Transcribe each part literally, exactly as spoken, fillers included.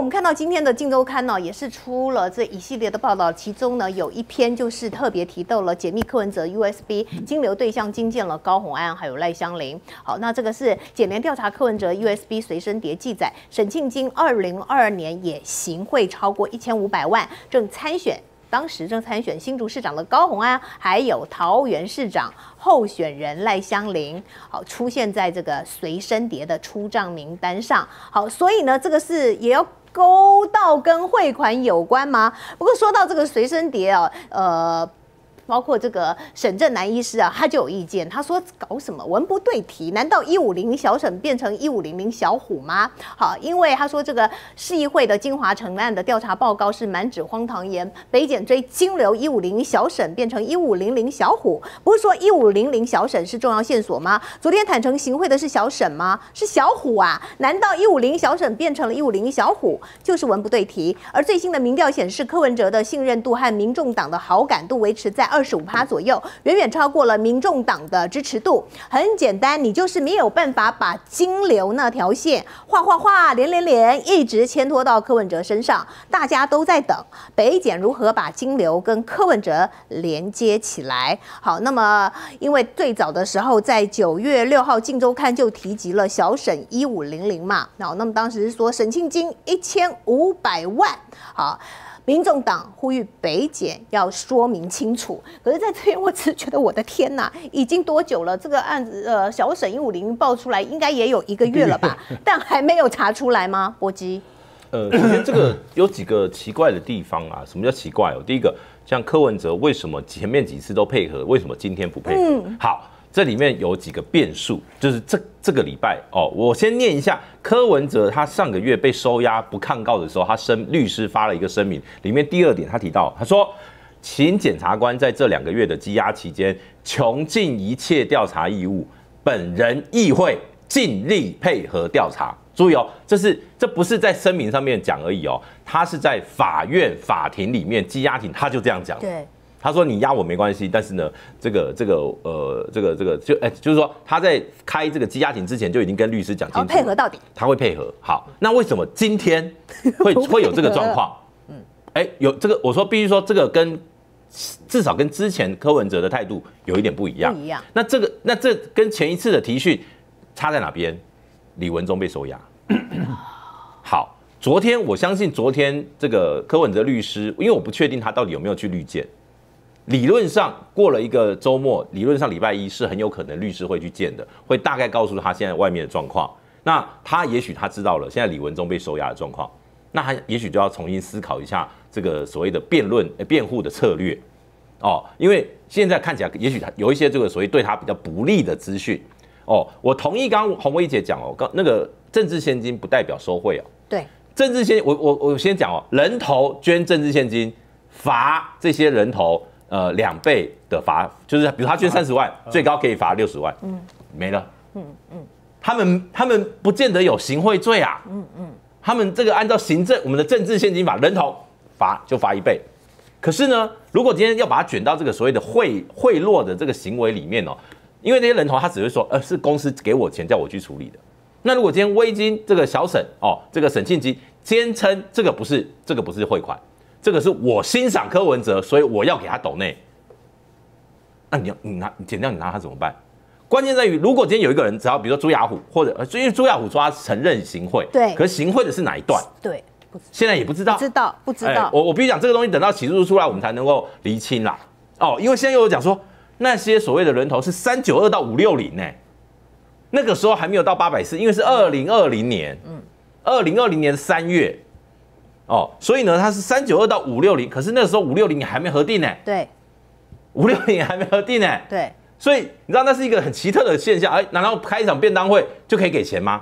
们看到今天的《镜周刊》呢，也是出了这一系列的报道，其中呢有一篇就是特别提到了解密柯文哲 U S B 金流对象金建了高虹安还有赖香伶。好，那这个是检联调查柯文哲 U S B 随身碟记载，沈庆金二零二二年也行贿超过一千五百万，正参选。当时正参选新竹市长的高虹安，还有桃园市长候选人赖香伶，好出现在这个随身碟的出账名单上。好，所以呢，这个是也要勾到跟汇款有关吗？不过说到这个随身碟啊，呃。包括这个沈正南医师啊，他就有意见，他说搞什么文不对题？难道一五零零小沈变成一五零零小虎吗？好，因为他说这个市议会的金华城案的调查报告是满纸荒唐言，北检追金流一五零零小沈变成一五零零小虎，不是说一五零零小沈是重要线索吗？昨天坦诚行贿的是小沈吗？是小虎啊？难道一五零小沈变成了一五零零小虎，就是文不对题？而最新的民调显示，柯文哲的信任度和民众党的好感度维持在二十五趴左右，远远超过了民众党的支持度。很简单，你就是没有办法把金流那条线画画画连连连一直牵拖到柯文哲身上。大家都在等北检如何把金流跟柯文哲连接起来。好，那么因为最早的时候在九月六号《镜周刊》就提及了小沈一五零零嘛，好，那么当时是说沈庆金一千五百万，好。民众党呼吁北检要说明清楚，可是在这边我只是觉得我的天哪，已经多久了？这个案子呃，小沈一五零爆出来应该也有一个月了吧，但还没有查出来吗？波基？ 呃，首先这个有几个奇怪的地方啊。什么叫奇怪哦？第一个，像柯文哲为什么前面几次都配合，为什么今天不配合？嗯、好。这里面有几个变数，就是这这个礼拜哦，我先念一下柯文哲他上个月被收押不抗告的时候，他声律师发了一个声明，里面第二点他提到，他说，请检察官在这两个月的羁押期间穷尽一切调查义务，本人亦会尽力配合调查。注意哦，这是这不是在声明上面讲而已哦，他是在法院法庭里面羁押庭他就这样讲。 对。 他说你压我没关系，但是呢，这个这个呃，这个这个就哎、欸，就是说他在开这个羁押庭之前就已经跟律师讲清楚， 配合到底， 他会配合。好，那为什么今天会会有这个状况？嗯，哎、欸，有这个，我说必须说这个跟至少跟之前柯文哲的态度有一点不一样。 不一样。 那这个那这跟前一次的提讯差在哪边？李文忠被收押。好，昨天我相信昨天这个柯文哲律师，因为我不确定他到底有没有去律见。理论上过了一个周末，理论上礼拜一是很有可能律师会去见的，会大概告诉他现在外面的状况。那他也许他知道了现在李文忠被收押的状况，那他也许就要重新思考一下这个所谓的辩论、辩护的策略哦，因为现在看起来也许他有一些这个所谓对他比较不利的资讯哦。我同意刚刚洪薇姐讲哦，刚那个政治现金不代表收贿哦。 对， 政治现我我我先讲哦，人头捐政治现金，罚这些人头。呃，两倍的罚，就是比如他捐三十万，最高可以罚六十万，嗯，没了，嗯嗯，他们他们不见得有行贿罪啊，嗯嗯，他们这个按照行政我们的政治现金法，人头罚就罚一倍，可是呢，如果今天要把它卷到这个所谓的贿贿赂的这个行为里面哦，因为这些人头他只会说，呃，是公司给我钱叫我去处理的，那如果今天威金这个小沈哦，这个沈庆基坚称这个不是这个不是汇款。这个是我欣赏柯文哲，所以我要给他抖内。那你要你拿你减掉你拿他怎么办？关键在于，如果今天有一个人，只要比如说朱雅虎，或者因为朱雅虎说他承认行贿， 对， 可是行贿的是哪一段？ 对， 现在也不知道， 不知道不知道。 欸、我我必须讲这个东西，等到起诉书出来，我们才能够厘清啦。哦，因为现在又有讲说，那些所谓的人头是三九二到五六零呢，那个时候还没有到八百四，因为是二零二零年，嗯，二零二零年三月。哦，所以呢，它是三九二到五六零，可是那个时候五六零还没核定呢。对，五六零还没核定呢。 对， 所以你知道那是一个很奇特的现象。哎，难道开一场便当会就可以给钱吗？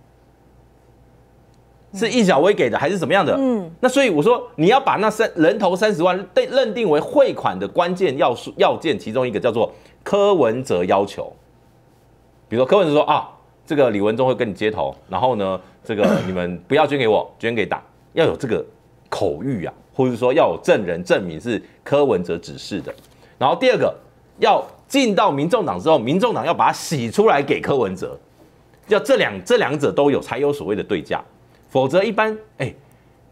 是易小薇给的还是怎么样的？嗯，那所以我说你要把那三人头三十万被认定为汇款的关键要素要件，其中一个叫做柯文哲要求。比如说柯文哲说啊，这个李文忠会跟你接头，然后呢，这个你们不要捐给我，捐给党。要有这个口谕啊，或者说要有证人证明是柯文哲指示的。然后第二个，要进到民众党之后，民众党要把它洗出来给柯文哲，要这两这两者都有，才有所谓的对价。否则一般，哎、欸，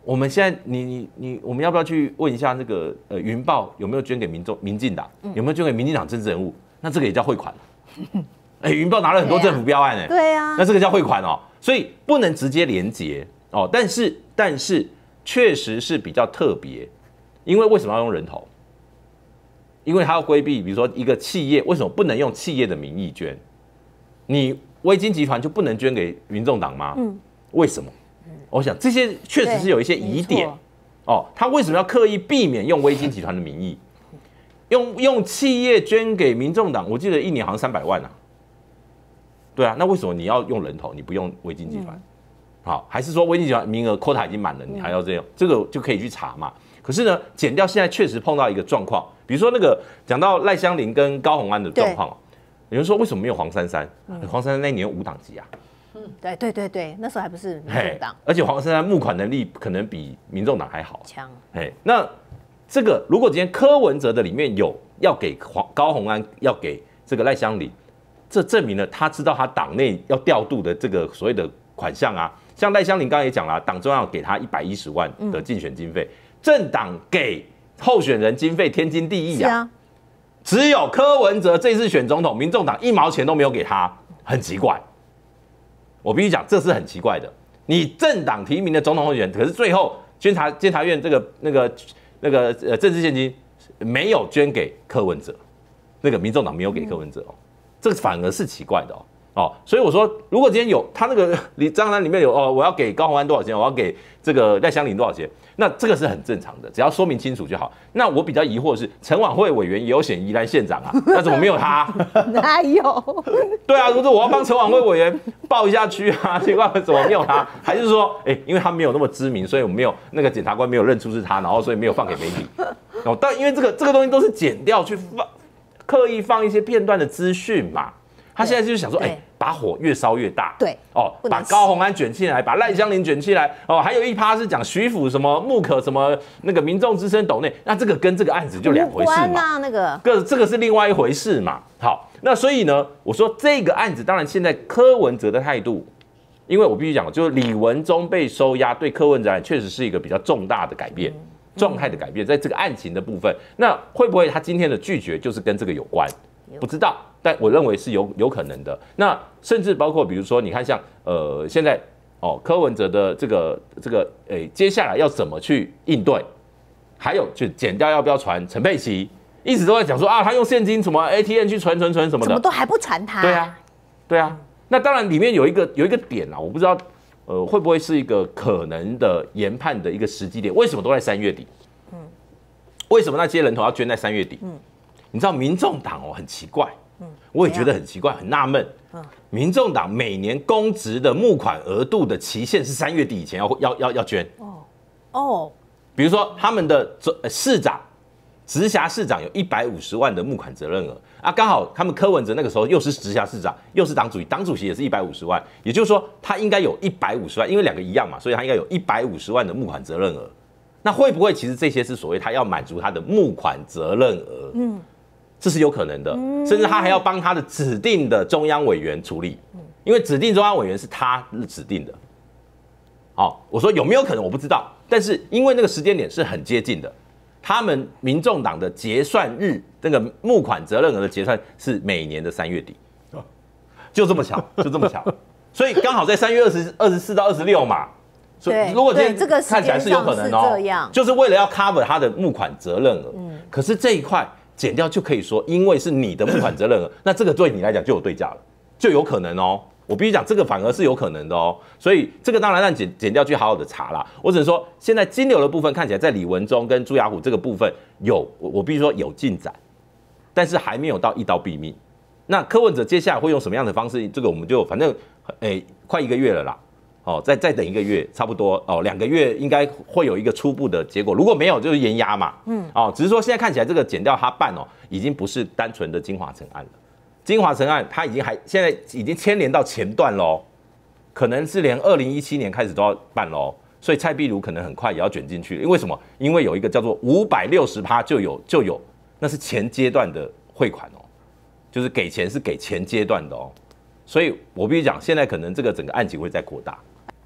我们现在你你你，我们要不要去问一下那个呃云豹有没有捐给民众民进党，有没有捐给民进党政治人物？那这个也叫汇款。哎、欸，云豹拿了很多政府标案哎、欸， 对啊， 那这个叫汇款哦，所以不能直接连结哦。但是但是确实是比较特别，因为为什么要用人头？因为他要规避，比如说一个企业为什么不能用企业的名义捐？你威金集团就不能捐给民众党吗？嗯，为什么？我想这些确实是有一些疑点哦。他为什么要刻意避免用威金集团的名义，用用企业捐给民众党？我记得一年好像三百万啊。对啊，那为什么你要用人头，你不用威金集团？嗯、好，还是说威金集团名额 quota 已经满了，你还要这样？嗯、这个就可以去查嘛。可是呢，检调现在确实碰到一个状况，比如说那个讲到赖香伶跟高虹安的状况，有人说为什么没有黄珊珊？嗯、黄珊珊那一年无党籍啊。 嗯，对对对对，那时候还不是民众党， 而且黄珊珊募款能力可能比民众党还好强。 哎，那这个如果今天柯文哲的里面有要给黄高虹安，要给这个赖香伶。这证明了他知道他党内要调度的这个所谓的款项啊，像赖香伶刚刚也讲了，党中央给他一百一十万的竞选经费，政党给候选人经费天经地义啊，啊只有柯文哲这次选总统，民众党一毛钱都没有给他，很奇怪。我必须讲，这是很奇怪的。你政党提名的总统候选人，可是最后监察监察院这个那个那个呃政治现金没有捐给柯文哲，那个民众党没有给柯文哲哦。嗯这个反而是奇怪的哦，哦，所以我说，如果今天有他那个你账单里面有哦，我要给高虹安多少钱，我要给这个赖香伶多少钱，那这个是很正常的，只要说明清楚就好。那我比较疑惑的是，陈婉慧委员也有选宜兰县长啊，那怎么没有他？ 哪有？ 对啊，如果我要帮陈婉慧委员报一下区啊，结果怎么没有他？还是说，哎、欸，因为他没有那么知名，所以我们没有那个检察官没有认出是他，然后所以没有放给媒体。哦，但因为这个这个东西都是剪掉去放。刻意放一些片段的资讯嘛，他现在就是想说，哎、欸，把火越烧越大， 对， 哦，把高虹安卷起来，把赖香伶卷起来，哦，还有一趴是讲徐府什么木可什么那个民众之声斗内，那这个跟这个案子就两回事嘛， 啊、那个， 个这个是另外一回事嘛。好，那所以呢，我说这个案子，当然现在柯文哲的态度，因为我必须讲，就是李文忠被收押，对柯文哲确实是一个比较重大的改变。嗯状态的改变，在这个案情的部分，那会不会他今天的拒绝就是跟这个有关？不知道，但我认为是有有可能的。那甚至包括比如说，你看像呃现在哦柯文哲的这个这个诶、欸，接下来要怎么去应对？还有就检调要不要传陈佩琪，一直都在讲说啊，他用现金什么 A T M 去传传传什么的， 怎么都还不传他？ 对啊，对啊。那当然里面有一个有一个点啊，我不知道。呃，会不会是一个可能的研判的一个时机点？为什么都在三月底？嗯，为什么那些人头要捐在三月底？嗯，你知道民众党哦很奇怪，嗯，我也觉得很奇怪，很纳闷。嗯，民众党每年公职的募款额度的期限是三月底以前要要要要捐。哦哦，比如说他们的市长、直辖市长有一百五十万的募款责任额。啊，刚好他们柯文哲那个时候又是直辖市长，又是党主席，党主席也是一百五十万，也就是说他应该有一百五十万，因为两个一样嘛，所以他应该有一百五十万的募款责任额。那会不会其实这些是所谓他要满足他的募款责任额？嗯，这是有可能的，嗯、甚至他还要帮他的指定的中央委员处理，因为指定中央委员是他指定的。好，我说有没有可能我不知道，但是因为那个时间点是很接近的。他们民众党的结算日，那个募款责任额的结算是每年的三月底，就这么巧，就这么巧，所以刚好在三月二十二十四到二十六嘛。所以如果今天看起来是有可能哦、喔，就是为了要 cover 他的募款责任额。嗯，可是这一块减掉就可以说，因为是你的募款责任额，那这个对你来讲就有对价了，就有可能哦、喔。我必须讲，这个反而是有可能的哦，所以这个当然让检检调去好好的查啦。我只能说，现在金流的部分看起来在李文忠跟朱雅虎这个部分有，我必须说有进展，但是还没有到一刀毙命。那柯文哲接下来会用什么样的方式？这个我们就反正诶、欸，快一个月了啦，哦，再再等一个月，差不多哦，两个月应该会有一个初步的结果。如果没有，就是延押嘛，嗯，哦，只是说现在看起来这个检调他办哦，已经不是单纯的金华城案了。金华城案，它已经还现在已经牵连到前段喽，可能是连二零一七年开始都要办喽，所以蔡壁如可能很快也要卷进去。因为什么？因为有一个叫做五百六十趴就有就有，那是前阶段的汇款哦，就是给钱是给前阶段的哦，所以我必须讲，现在可能这个整个案情会再扩大。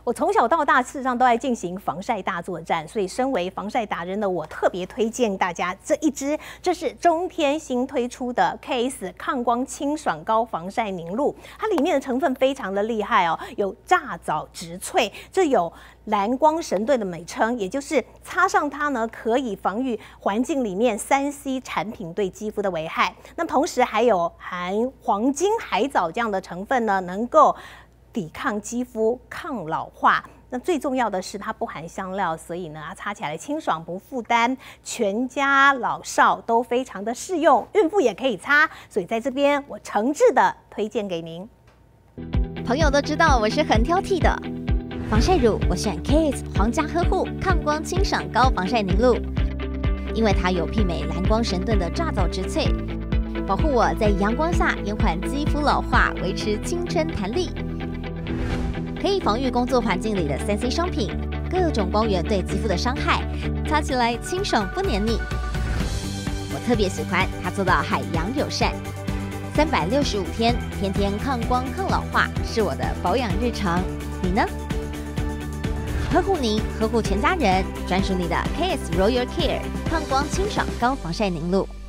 我从小到大，事实上都在进行防晒大作战，所以身为防晒达人的我，特别推荐大家这一支，这是中天新推出的 K S 抗光清爽高防晒凝露，它里面的成分非常的厉害哦，有炸枣植萃，这有蓝光神盾的美称，也就是擦上它呢，可以防御环境里面三 C 产品对肌肤的危害。那同时还有含黄金海藻这样的成分呢，能够抵抗肌肤、抗老化。那最重要的是，它不含香料，所以呢，它擦起来清爽不负担，全家老少都非常的适用，孕妇也可以擦。所以在这边，我诚挚的推荐给您。 朋友都知道我是很挑剔的，防晒乳我选 K S 皇家呵护抗光清爽高防晒凝露，因为它有媲美蓝光神盾的炸枣植萃，保护我在阳光下延缓肌肤老化，维持青春弹力。可以防御工作环境里的三 C 商品、各种光源对肌肤的伤害，擦起来清爽不黏腻。我特别喜欢它做到海洋友善，三百六十五天，天天抗光抗老化，是我的保养日常。你呢？呵护您，呵护全家人，专属你的 K S Royal Care 抗光清爽高防晒凝露。